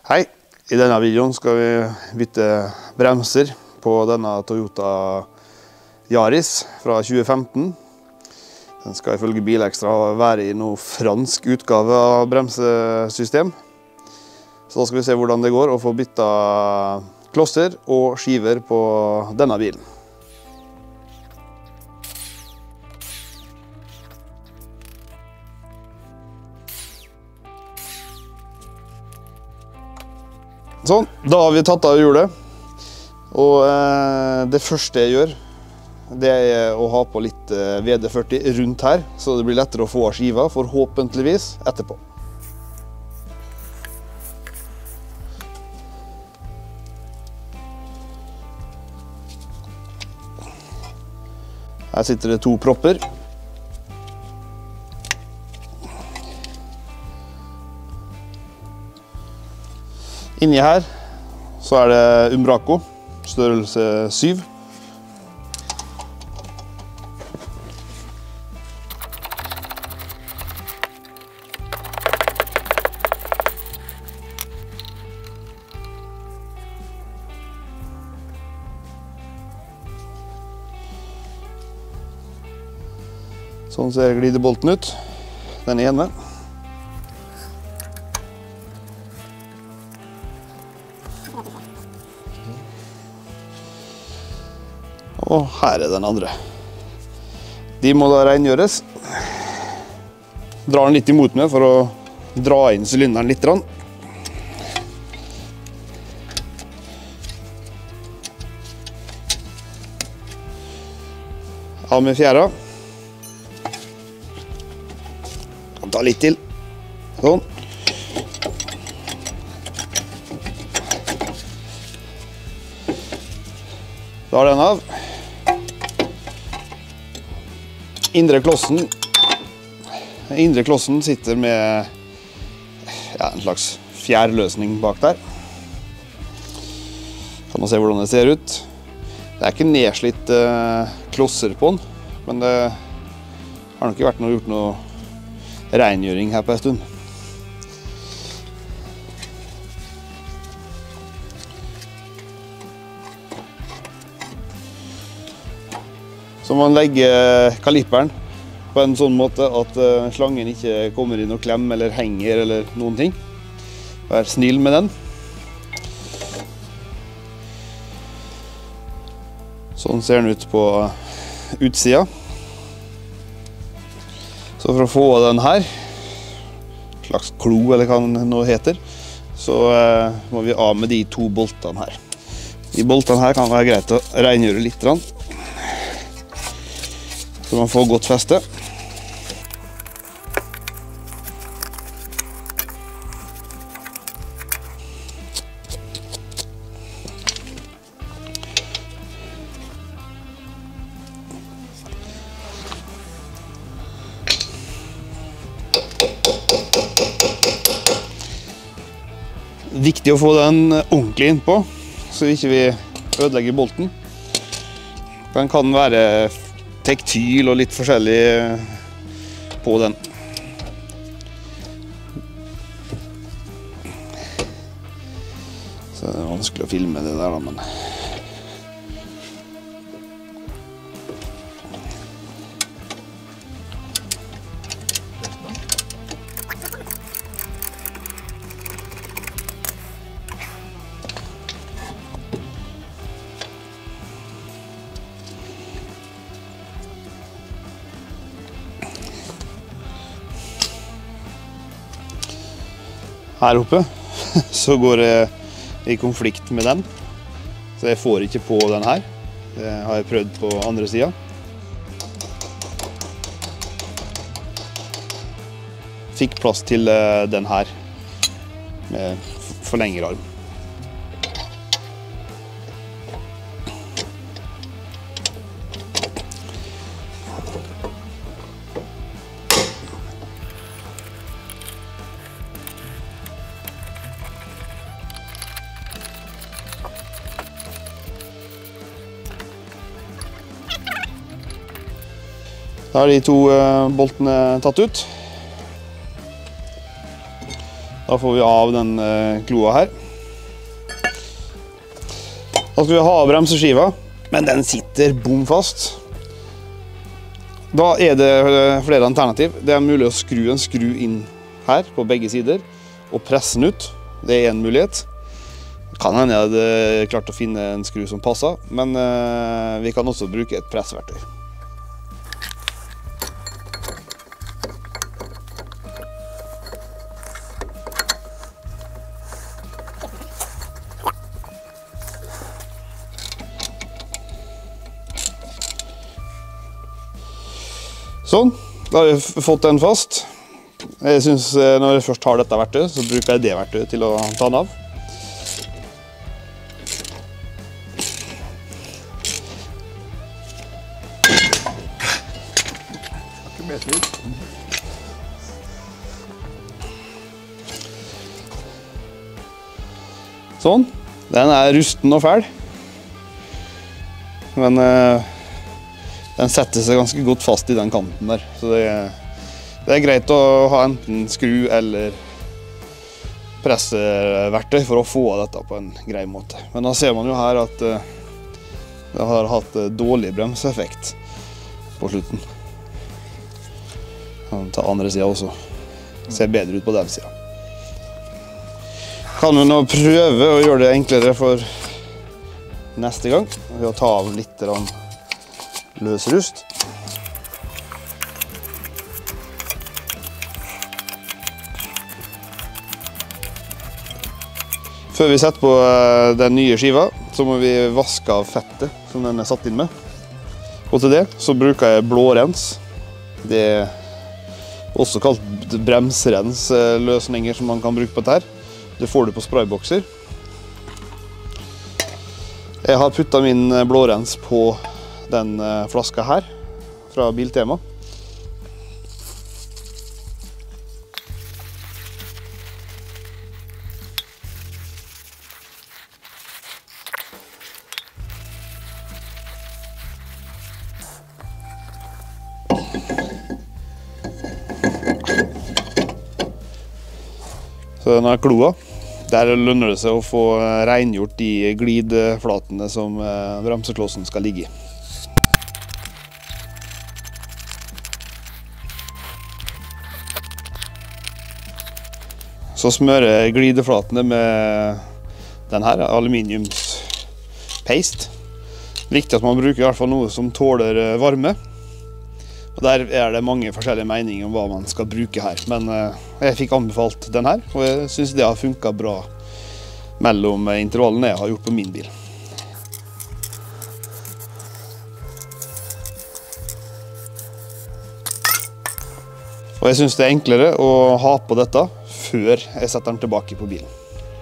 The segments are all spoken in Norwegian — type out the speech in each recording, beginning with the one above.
Hei, i denne videoen skal vi bytte bremser på denne Toyota Yaris fra 2015. Den skal ifølge Bilekstra være i noe fransk utgave av bremsesystem. Så da skal vi se hvordan det går å få bytta klosser og skiver på denne bilen. Sånn, da har vi tatt av hjulet, og det første jeg gjør, det er å ha på litt WD-40 rundt her, så det blir lettere å få av skiva, forhåpentligvis, etterpå. Her sitter det 2 propper. Inni her så er det Umbraco, størrelse 7. Sånn ser glidebolten ut, den ene. Og her er den andre. De må da rengjøres. Drar den litt imot meg for å dra inn sylinderen litt. Av med fjæra. Ta litt til. Sånn. Drar den av. Indre klossen sitter med en slags fjærløsning bak der. Kan man se hvordan det ser ut. Det er ikke nedslitt klosser på den, men det har nok ikke vært gjort noe rengjøring her på en stund. Så man legger kaliperen på en sånn måte at slangen ikke kommer i noe klem eller henger eller noen ting. Vær snill med den. Sånn ser den ut på utsida. Så for å få den her, slags klo eller hva den nå heter, så må vi av med de 2 boltene her. De boltene her kan være greit å rengjøre litt, så man får godt feste. Viktig å få den ordentlig innpå, så ikke vi ødelegger bolten. Den kan være tektyl og litt forskjellig på den. Så det er vanskelig å filme det der, men... Her oppe så går jeg i konflikt med den, så jeg får ikke på den her. Det har jeg prøvd på andre siden. Fikk plass til den her med forlengerarm. Da er de 2 boltene tatt ut. Da får vi av den kloa her. Da skal vi ha bremseskiva, men den sitter bom fast. Da er det flere alternativ. Det er mulig å skru en skru inn her på begge sider og presse den ut. Det er en mulighet. Kan hende jeg hadde klart å finne en skru som passer, men vi kan også bruke et pressverktøy. Sånn, da har vi fått den fast. Jeg synes når jeg først har dette verktøyet, så bruker jeg det verktøyet til å ta den av. Sånn, den er rusten og fæl, men den setter seg ganske godt fast i den kanten der, så det er greit å ha enten skru eller presseverktøy for å få dette på en grei måte. Men da ser man jo her at det har hatt dårlig bremseeffekt på slutten. Ta andre siden også. Ser bedre ut på den siden. Kan vi nå prøve å gjøre det enklere for neste gang ved å ta av litt løs rust. Før vi setter på den nye skiva, så må vi vaske av fettet som den er satt inn med. Og til det så bruker jeg blårens. Det er også kalt bremserens løsninger som man kan bruke på dette her. Det får du på spraybokser. Jeg har puttet min blårens på den flaska her fra Biltema. Så denne kloa, der lønner det seg å få rengjort de glideflatene som bremseklossen skal ligge i. Så smører jeg glideflatene med denne aluminiumspaste. Viktig at man bruker i hvert fall noe som tåler varme. Og der er det mange forskjellige meninger om hva man skal bruke her, men jeg fikk anbefalt den her, og jeg synes det har funket bra mellom intervallene jeg har gjort på min bil. Og jeg synes det er enklere å ha på dette før jeg setter den tilbake på bilen.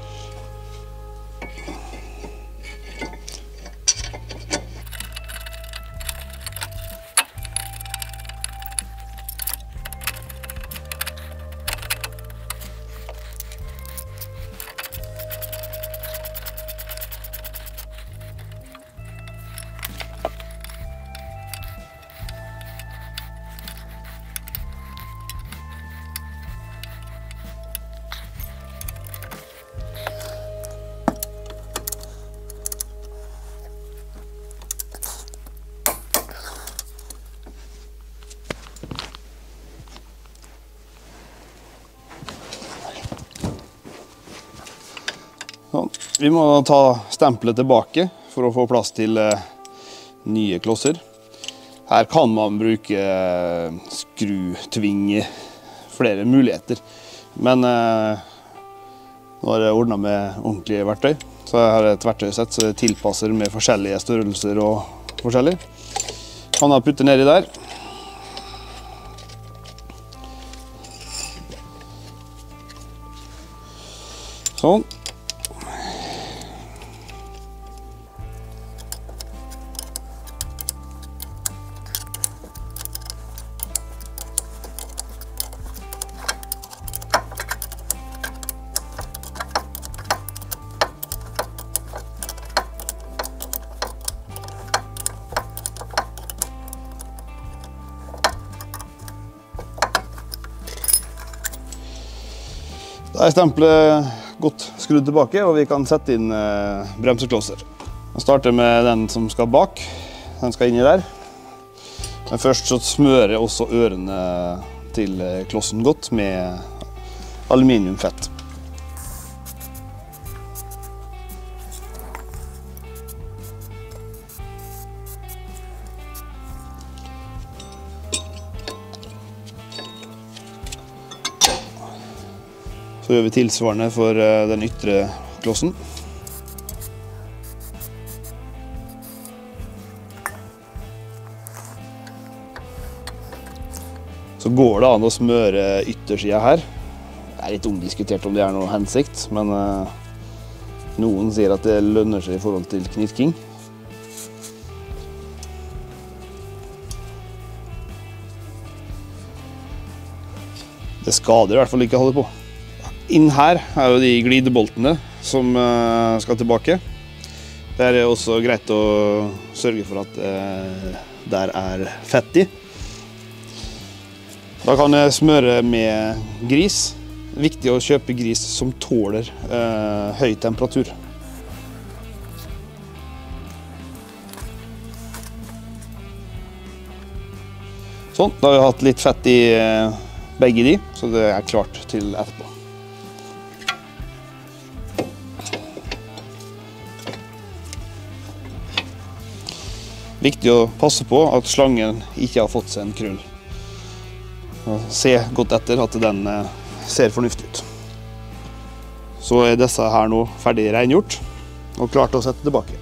Sånn. Vi må ta stempelet tilbake for å få plass til nye klosser. Her kan man bruke skrutvinge, flere muligheter. Men nå har jeg ordnet med ordentlige verktøy. Så jeg har et verktøysett som jeg tilpasser med forskjellige størrelser og forskjellig. Kan da putte nedi der. Sånn. Da er stempelet godt skrudd tilbake, og vi kan sette inn bremseklosser. Jeg starter med den som skal bak. Den skal inn i der. Men først så smører jeg også ørene til klossen godt med aluminiumfett. Så gjør vi tilsvarende for den ytre klossen. Så går det an å smøre yttersiden her. Det er litt omdiskutert om det er noe hensikt, men noen sier at det lønner seg i forhold til knirking. Det skader i hvert fall ikke å holde på. Inn her er jo de glideboltene som skal tilbake. Det er også greit å sørge for at der er fett i. Da kan jeg smøre med gris. Viktig å kjøpe gris som tåler høy temperatur. Sånn, da har vi hatt litt fett i begge de, så det er klart til etterpå. Viktig å passe på at slangen ikke har fått seg en krøll. Og se godt etter at den ser fornuftig ut. Så er disse her nå ferdig rengjort og klart å sette tilbake.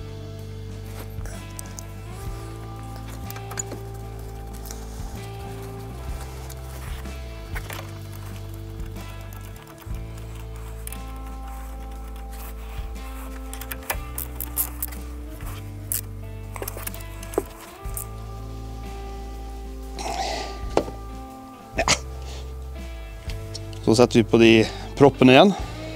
Så setter vi på de proppene igjen.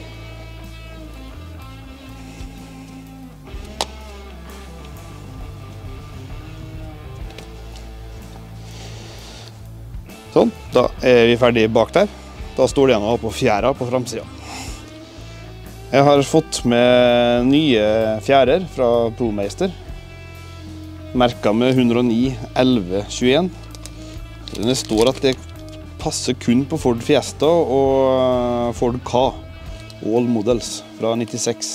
Sånn, da er vi ferdig bak der. Da står det igjen å ha på fjæra på framsiden. Jeg har fått med nye fjærer fra ProMeister. Merket med 109 11 21. Det står at det passer kun på Ford Fiesta og Ford Ka, All Models fra 96.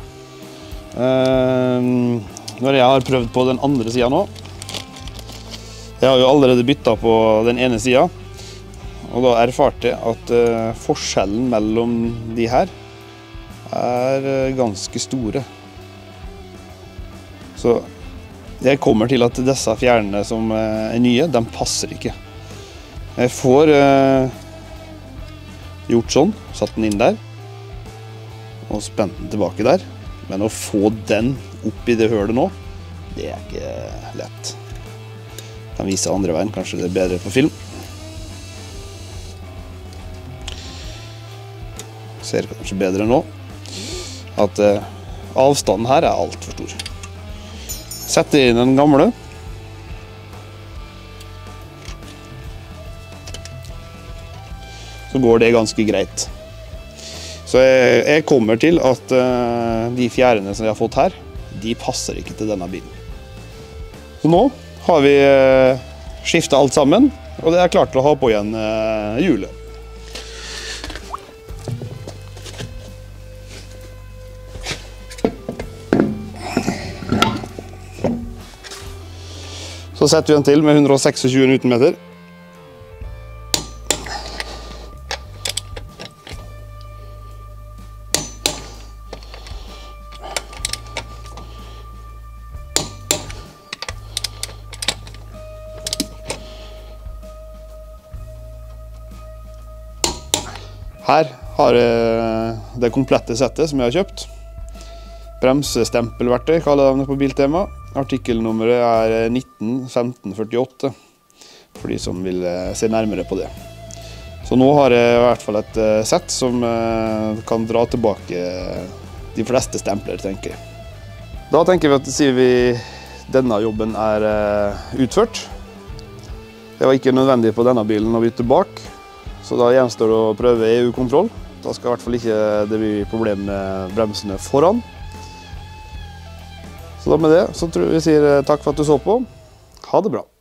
Når jeg har prøvd på den andre siden nå, jeg har jo allerede byttet på den ene siden, og da erfarte jeg at forskjellen mellom de her er ganske store. Så jeg kommer til at disse fjærene som er nye, de passer ikke. Jeg får gjort sånn, satt den inn der, og spent den tilbake der. Men å få den opp i det hølet nå, det er ikke lett. Jeg kan vise andre veien, kanskje det er bedre på film. Ser kanskje bedre nå at avstanden her er alt for stor. Sett inn den gamle. Så går det ganske greit. Så jeg kommer til at de fjærene som jeg har fått her, de passer ikke til denne bilen. Så nå har vi skiftet alt sammen, og det er klart til å ha på igjen hjulet. Så setter vi den til med 126 Newtonmeter. Her har jeg det komplette settet som jeg har kjøpt. Bremsestempelverktøy kaller de det på Biltema. Artikkelnummeret er 191548, for de som vil se nærmere på det. Så nå har jeg i hvert fall et sett som kan dra tilbake de fleste stempler, tenker jeg. Da tenker vi at sier vi denne jobben er utført. Det var ikke nødvendig på denne bilen å bytte bak. Så da gjenstår det å prøve EU-kontroll. Da skal i hvert fall ikke det bli problem med bremsene foran. Så da med det så tror jeg vi sier takk for at du så på. Ha det bra.